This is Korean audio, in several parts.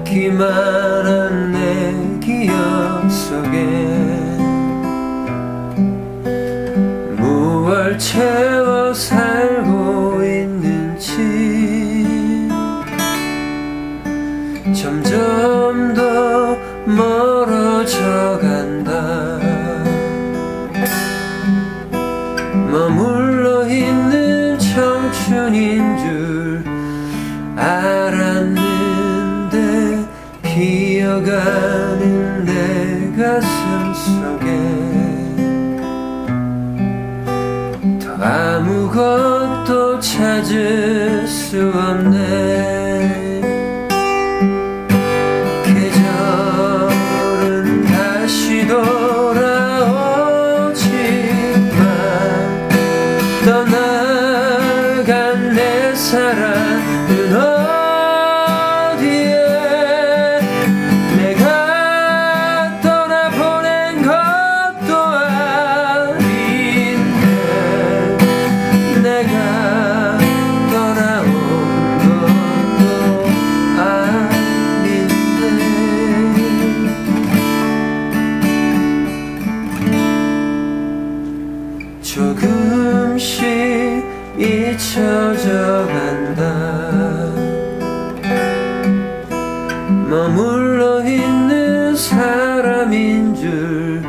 기만한 내 기억 속에 무얼 채워 살고 있는지 점점 더 멀어져 간다. 머물러 있는 청춘인 줄 알았는데 비어가는 내 가슴 속에 더 아무것도 찾을 수 없네. 계절은 다시 돌아오지만 떠나간 내 사랑은 어디에 내가 떠나보낸 것도 아닌데 내가 떠나온 것도 아닌데 조금씩 잊혀져 간다. 머물러 있는 사람인 줄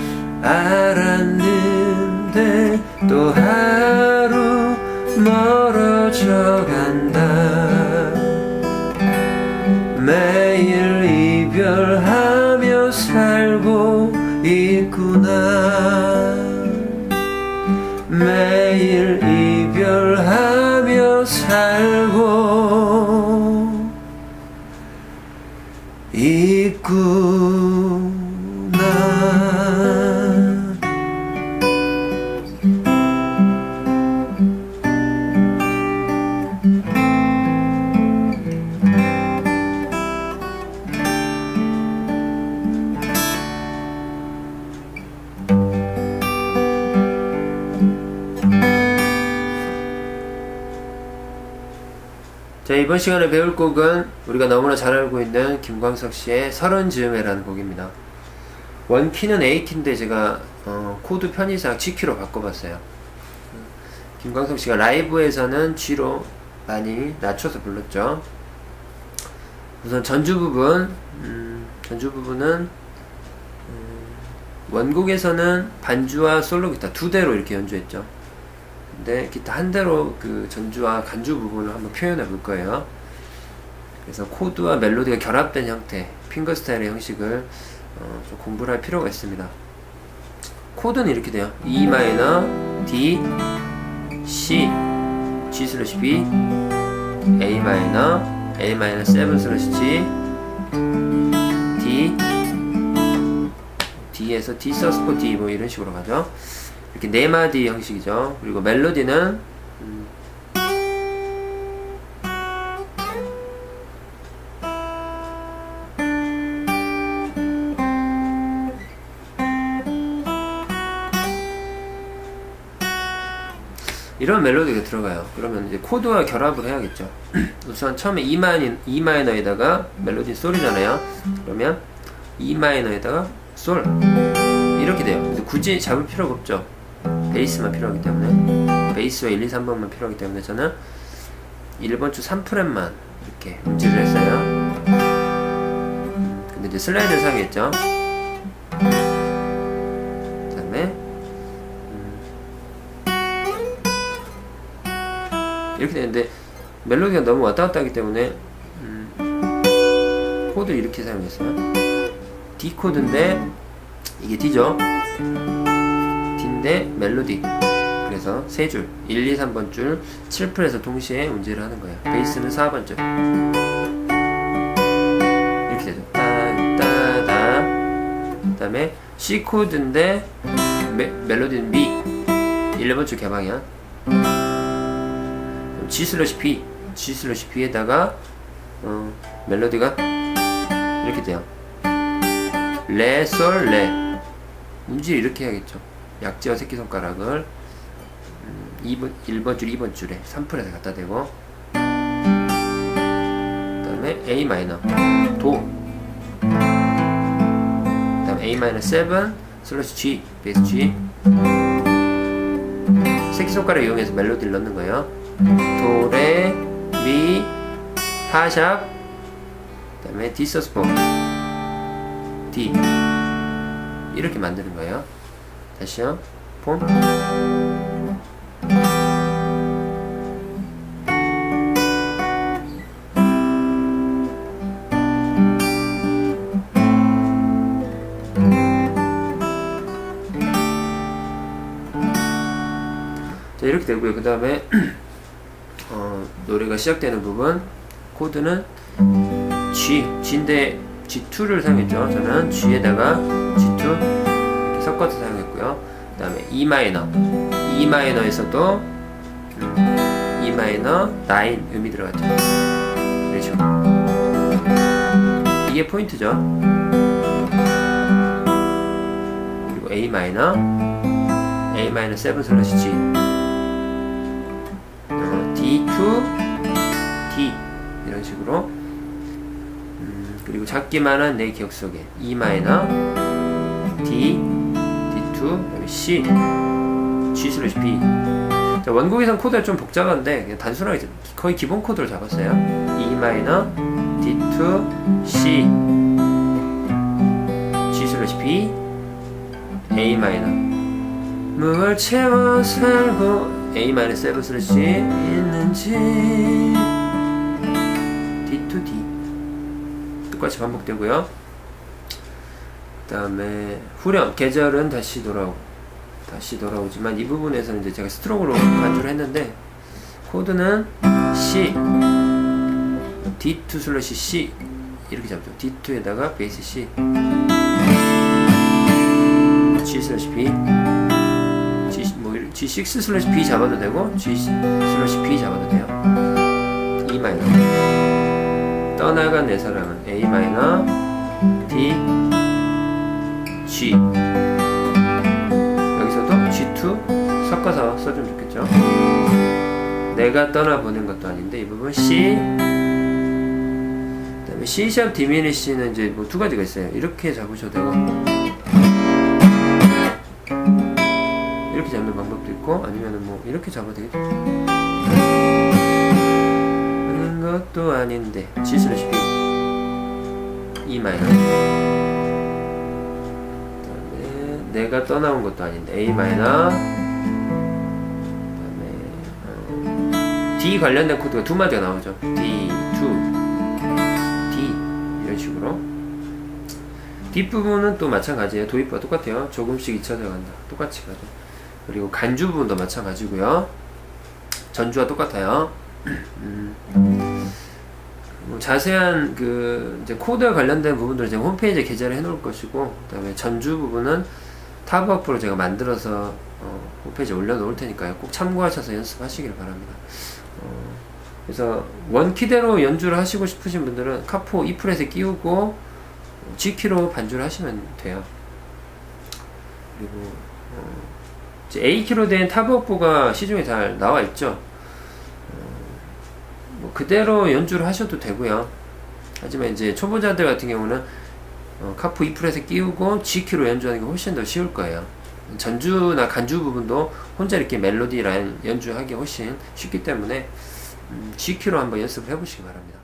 알았는데 또 하루 멀어져 간다. 매일 이별하며 살고 있구나. 매일 이별하며 살고 있구나. 자, 이번 시간에 배울 곡은 우리가 너무나 잘 알고 있는 김광석 씨의 서른 즈음에라는 곡입니다. 원키는 A키인데 제가 코드 편의상 G키로 바꿔봤어요. 김광석 씨가 라이브에서는 G로 많이 낮춰서 불렀죠. 우선 전주 부분은 원곡에서는 반주와 솔로 기타 두 대로 이렇게 연주했죠. 근데 기타 한 대로 그 전주와 간주 부분을 한번 표현해 볼 거예요. 그래서 코드와 멜로디가 결합된 형태, 핑거 스타일의 형식을 좀 공부를 할 필요가 있습니다. 코드는 이렇게 돼요. E 마이너, D, C, G 슬래시 B, A 마이너, A 마이너 7 슬래시 G, D, D에서 D 서스포 D 뭐 이런 식으로 가죠. 이렇게 네 마디 형식이죠. 그리고 멜로디는 이런 멜로디가 들어가요. 그러면 이제 코드와 결합을 해야겠죠. 우선 처음에 E 마이너에다가 멜로디 솔이잖아요. 그러면 E 마이너에다가 솔 이렇게 돼요. 근데 굳이 잡을 필요가 없죠. 베이스만 필요하기 때문에, 베이스와 1, 2, 3번만 필요하기 때문에 저는 1번 주 3프렛만 이렇게 음질을 했어요. 근데 이제 슬라이드를 사용했죠. 그 다음에 이렇게 되는데 멜로디가 너무 왔다갔다 하기 때문에 코드를 이렇게 사용했어요. D 코드인데 이게 D죠. D인데 멜로디. 그래서 세 줄 1, 2, 3번 줄 7프렛에서 동시에 운지를 하는 거예요. 베이스는 4번 줄 이렇게 되죠. 따따다. 그 다음에 C 코드인데 멜로디는 B 1번 줄 개방이야. G 슬래시 B, G 슬래시 B에다가 멜로디가 이렇게 돼요. 레, 솔, 레. 운질 이렇게 해야겠죠. 약지와 새끼손가락을 1번 줄, 2번 줄에 3프렛에 갖다 대고, 그 다음에 다음에 A 마이너 도, 그 다음에 A 마이너 7 슬래시 G 베이스 G. 새끼손가락 이용해서 멜로디를 넣는 거예요. 도, 레, 미, 파 샵, 그 다음에 D 서스포 D 이렇게 만드는 거예요. 다시요. 폼. 자, 이렇게 되고요. 그 다음에 노래가 시작되는 부분 코드는 G인데 G2를 사용했죠. 저는 G에다가 G2 이렇게 섞어서 사용했고요. 그 다음에 E 마이너, E 마이너에서도 E 마이너 9 음이 들어갔죠. 이런 식으로. 이게 포인트죠. 그리고 A 마이너 7 슬래시 G, D2 D 이런 식으로. 그리고 작기만한 내 기억 속에 E 마이너 D D2 그다음에 C G 슬래시 B. 자, 원곡에선 코드가 좀 복잡한데 그냥 단순하게 거의 기본 코드를 잡았어요. E 마이너 D2 C G 슬래시 B A 마이너 뭘 채워 살고 A 마이너 7 슬래시 G 있는지 D2 D 똑같이 반복되고요. 그 다음에 후렴 계절은 다시 돌아오지만 이 부분에서는 이제 제가 스트로크로 반주를 했는데 코드는 C D2 슬래시 C 이렇게 잡죠. D2에다가 베이스 C G 슬래시 B G6 슬래시 B 잡아도 되고 G 슬래시 B 잡아도 돼요. E 마이너 떠나간 내 사랑은 A 마이너 D G. 여기서도 G2 섞어서 써주면 좋겠죠. 내가 떠나보낸 것도 아닌데 이 부분 C. 그 다음에 C 샵 디미니시는 이제 뭐 두 가지가 있어요. 이렇게 잡으셔도 되고 이렇게 잡는 방법도 있고 아니면은 뭐 이렇게 잡아도 되겠죠. 하는 것도 아닌데 G 슬래시 B E 마이너. 그다음에 내가 떠나온 것도 아닌데 A 마이너. 그다음에 D 관련된 코드가 두 마디가 나오죠. D2 D 이런 식으로. 뒷부분은 또 마찬가지예요. 도입과 똑같아요. 조금씩 잊혀져 간다. 똑같이 가죠. 그리고 간주 부분도 마찬가지고요. 전주와 똑같아요. 자세한 그 이제 코드와 관련된 부분들은 제가 홈페이지에 게재를 해놓을 것이고, 그다음에 전주 부분은 탑업으로 제가 만들어서 홈페이지에 올려놓을 테니까요. 꼭 참고하셔서 연습하시길 바랍니다. 그래서 원키대로 연주를 하시고 싶으신 분들은 카포 E프렛에 끼우고 G키로 반주를 하시면 돼요. 그리고 A키로 된 탑업부가 시중에 잘 나와 있죠. 뭐 그대로 연주를 하셔도 되고요. 하지만 이제 초보자들 같은 경우는 카포 E프렛에 끼우고 G키로 연주하는 게 훨씬 더 쉬울 거예요. 전주나 간주 부분도 혼자 이렇게 멜로디 라인 연주하기 훨씬 쉽기 때문에 G키로 한번 연습을 해보시기 바랍니다.